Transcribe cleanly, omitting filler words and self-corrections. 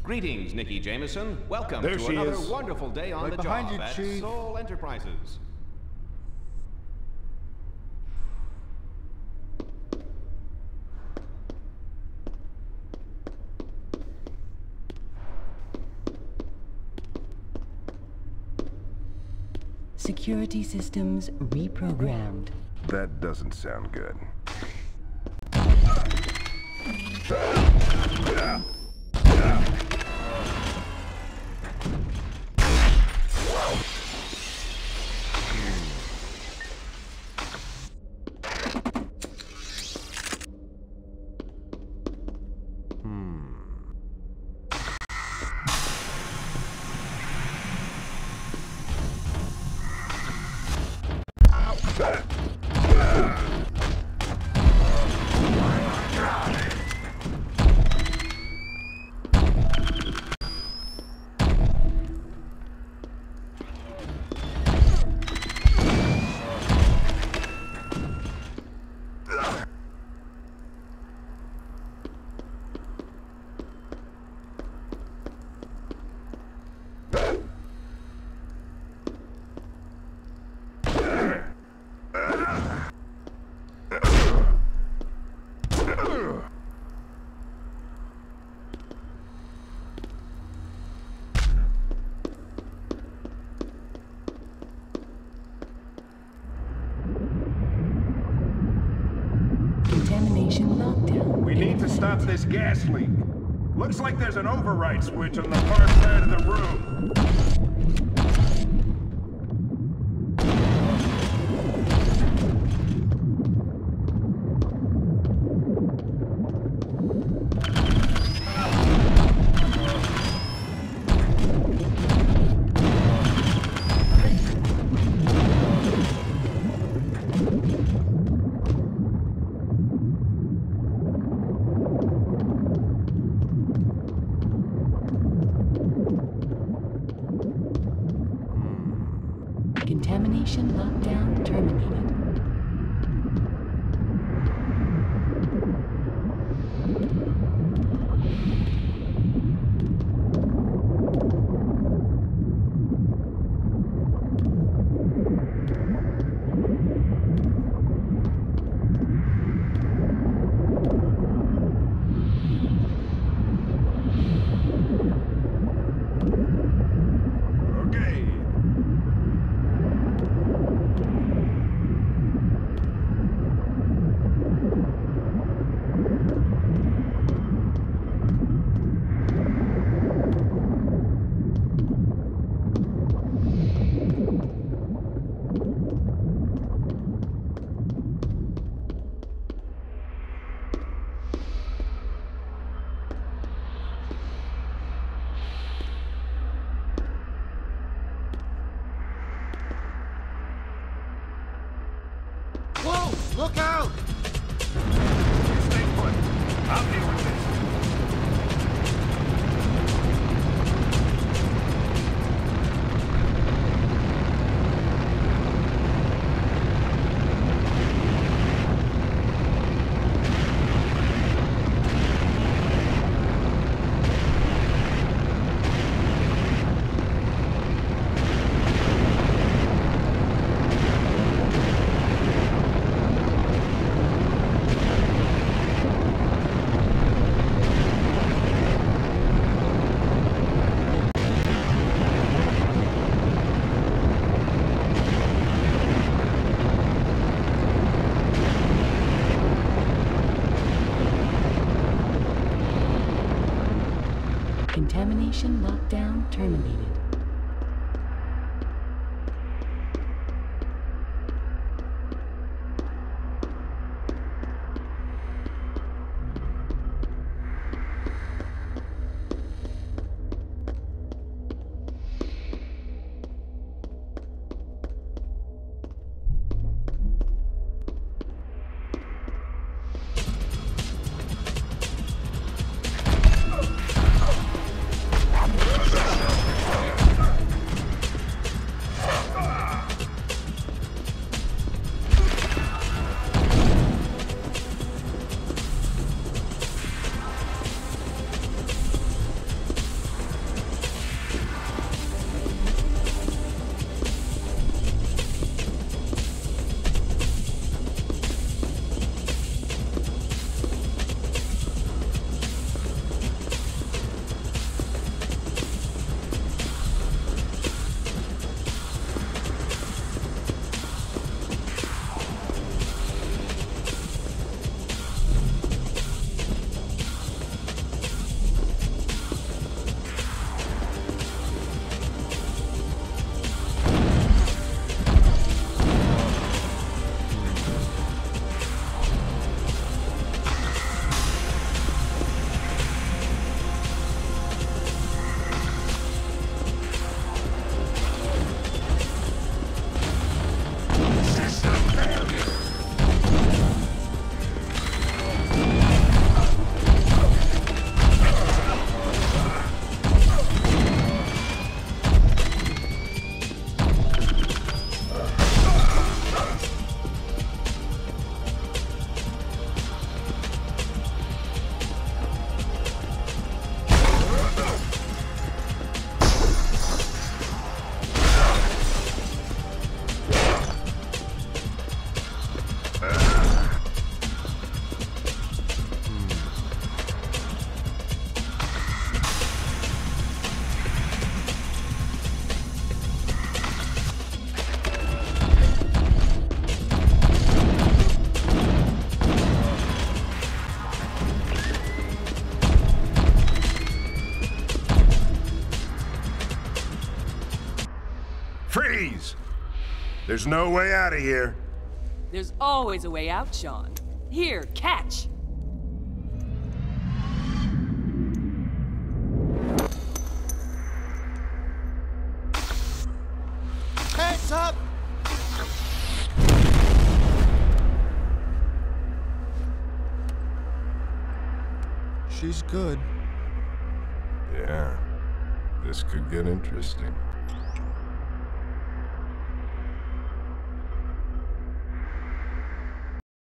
Greetings, Nikki Jameson. Welcome There to she another is. wonderful day on Right the behind job you, at Chief. Soul Enterprises. Security systems reprogrammed. That doesn't sound good. Contamination lockdown. We need to stop this gas leak. Looks like there's an override switch on the far side of the room. Contamination lockdown terminated. Okay. Whoa! Look out! Stay put. I'll deal with this. Contamination lockdown terminated. Freeze! There's no way out of here. There's always a way out, Sean. Here, catch! Heads up! She's good. Yeah, this could get interesting.